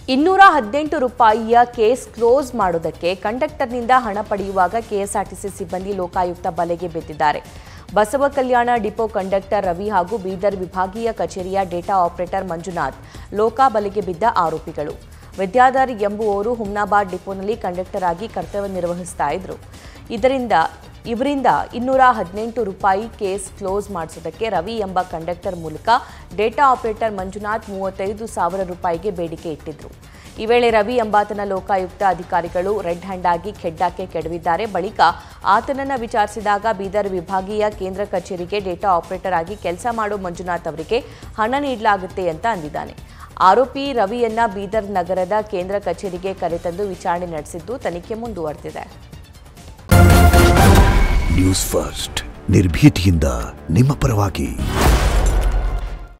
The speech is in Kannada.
218 ರೂಪಾಯಿಯ ಕೇಸ್ ಕ್ಲೋಸ್ ಮಾಡೋದಕ್ಕೆ ಕಂಡಕ್ಟರ್ನಿಂದ ಹಣ ಪಡೆಯುವಾಗ ಕೆಎಸ್ಆರ್ಟಿಸಿ ಸಿಬ್ಬಂದಿ ಲೋಕಾಯುಕ್ತ ಬಲೆಗೆ ಬಿದ್ದಿದ್ದಾರೆ. ಬಸವ ಕಲ್ಯಾಣ ಡಿಪೋ ಕಂಡಕ್ಟರ್ ರವಿ ಹಾಗೂ ಬೀದರ್ ವಿಭಾಗೀಯ ಕಚೇರಿಯ ಡೇಟಾ ಆಪರೇಟರ್ ಮಂಜುನಾಥ್ ಲೋಕಾ ಬಲೆಗೆ ಬಿದ್ದ ಆರೋಪಿಗಳು. ವಿದ್ಯಾಧರ್ ಎಂಬುವವರು ಹುಮ್ನಾಬಾದ್ ಡಿಪೋನಲ್ಲಿ ಕಂಡಕ್ಟರ್ ಆಗಿ ಕರ್ತವ್ಯ ನಿರ್ವಹಿಸ್ತಾ ಇದ್ರು. ಇವರಿಂದ 218 ರೂಪಾಯಿ ಕೇಸ್ ಕ್ಲೋಸ್ ಮಾಡಿಸೋದಕ್ಕೆ ರವಿ ಎಂಬ ಕಂಡಕ್ಟರ್ ಮೂಲಕ ಡೇಟಾ ಆಪರೇಟರ್ ಮಂಜುನಾಥ್ 35,000 ರೂಪಾಯಿಗೆ ಬೇಡಿಕೆ ಇಟ್ಟಿದ್ರು. ಈ ವೇಳೆ ರವಿ ಎಂಬಾತನ ಲೋಕಾಯುಕ್ತ ಅಧಿಕಾರಿಗಳು ರೆಡ್ ಹ್ಯಾಂಡ್ ಆಗಿ ಖೆಡ್ಡಾಕ್ಕೆ ಕೆಡವಿದ್ದಾರೆ. ಬಳಿಕ ಆತನನ್ನ ವಿಚಾರಿಸಿದಾಗ ಬೀದರ್ ವಿಭಾಗೀಯ ಕೇಂದ್ರ ಕಚೇರಿಗೆ ಡೇಟಾ ಆಪರೇಟರ್ ಆಗಿ ಕೆಲಸ ಮಾಡೋ ಮಂಜುನಾಥ್ ಅವರಿಗೆ ಹಣ ನೀಡಲಾಗುತ್ತೆ ಅಂತ ಅಂದಿದ್ದಾನೆ. ಆರೋಪಿ ರವಿಯನ್ನ ಬೀದರ್ ನಗರದ ಕೇಂದ್ರ ಕಚೇರಿಗೆ ಕರೆತಂದು ವಿಚಾರಣೆ ನಡೆಸಿದ್ದು ತನಿಖೆ ಮುಂದುವರೆದಿದೆ. ನ್ಯೂಸ್ ಫಸ್ಟ್ ನಿರ್ಭೀತಿಯಿಂದ ನಿಮ್ಮ ಪರವಾಗಿ.